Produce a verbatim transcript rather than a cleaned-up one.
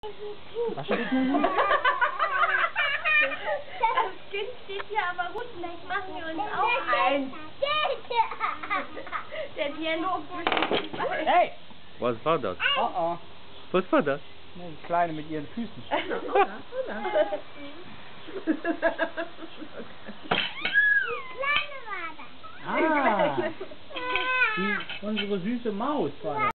Was steht denn? Das Kind steht hier aber gut, vielleicht machen wir uns auch ein. Der Dialog zwischen den beiden. Hey! Was war das? Oh oh. Was war das? Ne, die Kleine mit ihren Füßen. Wie klein war das? Ah, die, unsere süße Maus war das.